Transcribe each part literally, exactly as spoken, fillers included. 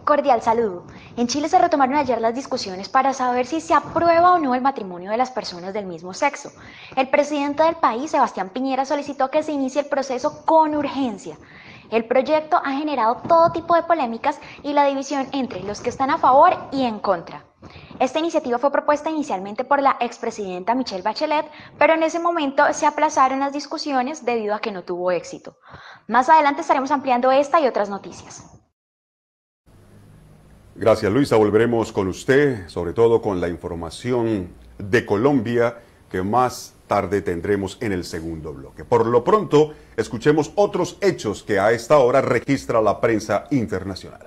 Cordial saludo. En Chile se retomaron ayer las discusiones para saber si se aprueba o no el matrimonio de las personas del mismo sexo. El presidente del país, Sebastián Piñera, solicitó que se inicie el proceso con urgencia. El proyecto ha generado todo tipo de polémicas y la división entre los que están a favor y en contra. Esta iniciativa fue propuesta inicialmente por la expresidenta Michelle Bachelet, pero en ese momento se aplazaron las discusiones debido a que no tuvo éxito. Más adelante estaremos ampliando esta y otras noticias. Gracias, Luisa. Volveremos con usted, sobre todo con la información de Colombia que más tarde tendremos en el segundo bloque. Por lo pronto, escuchemos otros hechos que a esta hora registra la prensa internacional.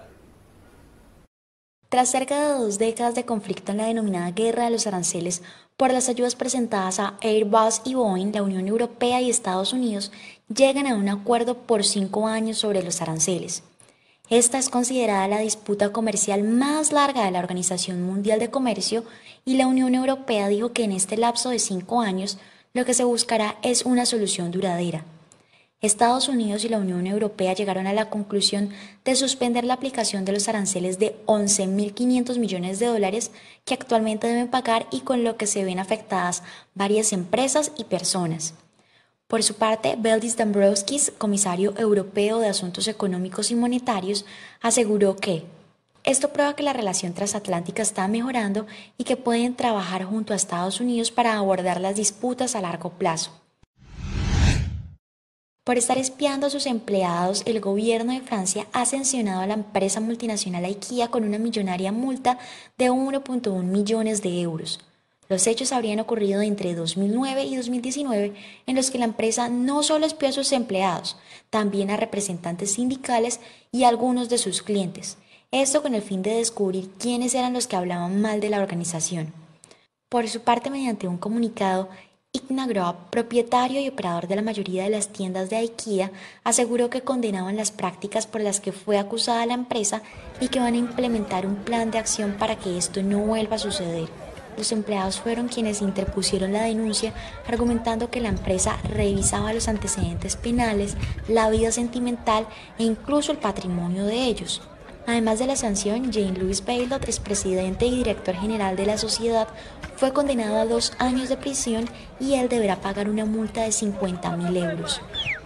Tras cerca de dos décadas de conflicto en la denominada Guerra de los Aranceles por las ayudas presentadas a Airbus y Boeing, la Unión Europea y Estados Unidos llegan a un acuerdo por cinco años sobre los aranceles. Esta es considerada la disputa comercial más larga de la Organización Mundial de Comercio y la Unión Europea dijo que en este lapso de cinco años lo que se buscará es una solución duradera. Estados Unidos y la Unión Europea llegaron a la conclusión de suspender la aplicación de los aranceles de once mil quinientos millones de dólares que actualmente deben pagar y con lo que se ven afectadas varias empresas y personas. Por su parte, Valdis Dombrovskis, comisario europeo de Asuntos Económicos y Monetarios, aseguró que esto prueba que la relación transatlántica está mejorando y que pueden trabajar junto a Estados Unidos para abordar las disputas a largo plazo. Por estar espiando a sus empleados, el gobierno de Francia ha sancionado a la empresa multinacional IKEA con una millonaria multa de uno punto uno millones de euros. Los hechos habrían ocurrido entre dos mil nueve y dos mil diecinueve, en los que la empresa no solo espió a sus empleados, también a representantes sindicales y a algunos de sus clientes. Esto con el fin de descubrir quiénes eran los que hablaban mal de la organización. Por su parte, mediante un comunicado, Igna Grob, propietario y operador de la mayoría de las tiendas de IKEA, aseguró que condenaban las prácticas por las que fue acusada la empresa y que van a implementar un plan de acción para que esto no vuelva a suceder. Los empleados fueron quienes interpusieron la denuncia, argumentando que la empresa revisaba los antecedentes penales, la vida sentimental e incluso el patrimonio de ellos. Además de la sanción, Jean-Louis Bailot, expresidente y director general de la sociedad, fue condenado a dos años de prisión y él deberá pagar una multa de cincuenta mil euros.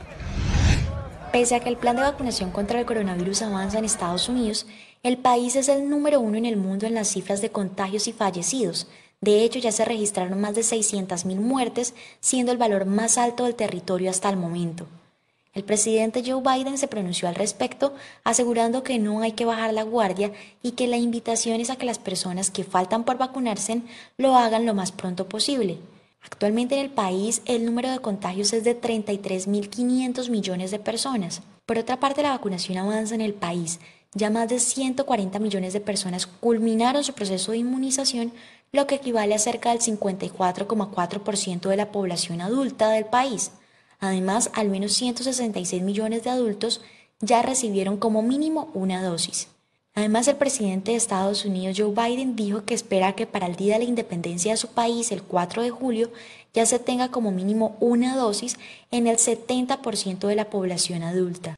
Pese a que el plan de vacunación contra el coronavirus avanza en Estados Unidos, el país es el número uno en el mundo en las cifras de contagios y fallecidos. De hecho, ya se registraron más de seiscientas mil muertes, siendo el valor más alto del territorio hasta el momento. El presidente Joe Biden se pronunció al respecto, asegurando que no hay que bajar la guardia y que la invitación es a que las personas que faltan por vacunarse lo hagan lo más pronto posible. Actualmente en el país el número de contagios es de treinta y tres mil quinientos millones de personas. Por otra parte, la vacunación avanza en el país. Ya más de ciento cuarenta millones de personas culminaron su proceso de inmunización, lo que equivale a cerca del cincuenta y cuatro coma cuatro por ciento de la población adulta del país. Además, al menos ciento sesenta y seis millones de adultos ya recibieron como mínimo una dosis. Además, el presidente de Estados Unidos, Joe Biden, dijo que espera que para el día de la independencia de su país, el cuatro de julio, ya se tenga como mínimo una dosis en el setenta por ciento de la población adulta.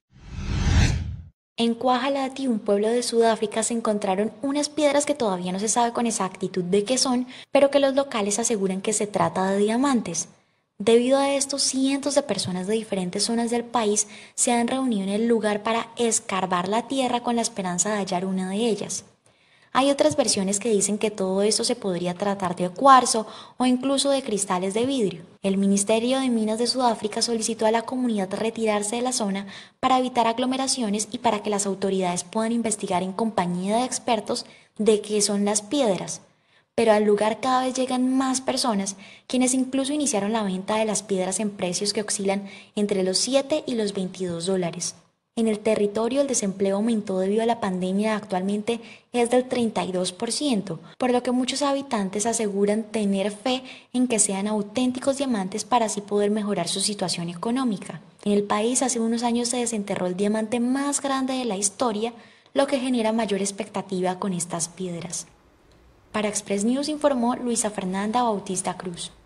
En Kwajalein, un pueblo de Sudáfrica, se encontraron unas piedras que todavía no se sabe con exactitud de qué son, pero que los locales aseguran que se trata de diamantes. Debido a esto, cientos de personas de diferentes zonas del país se han reunido en el lugar para escarbar la tierra con la esperanza de hallar una de ellas. Hay otras versiones que dicen que todo esto se podría tratar de cuarzo o incluso de cristales de vidrio. El Ministerio de Minas de Sudáfrica solicitó a la comunidad retirarse de la zona para evitar aglomeraciones y para que las autoridades puedan investigar en compañía de expertos de qué son las piedras. Pero al lugar cada vez llegan más personas, quienes incluso iniciaron la venta de las piedras en precios que oscilan entre los siete y los veintidós dólares. En el territorio el desempleo aumentó debido a la pandemia, actualmente es del treinta y dos por ciento, por lo que muchos habitantes aseguran tener fe en que sean auténticos diamantes para así poder mejorar su situación económica. En el país hace unos años se desenterró el diamante más grande de la historia, lo que genera mayor expectativa con estas piedras. Para Express News informó Luisa Fernanda Bautista Cruz.